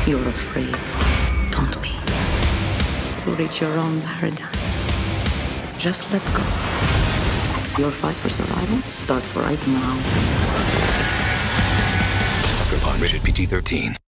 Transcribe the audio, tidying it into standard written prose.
You're afraid, don't be, to reach your own paradise. Just let go. Your fight for survival starts right now. Sucker Punch, rated PG-13.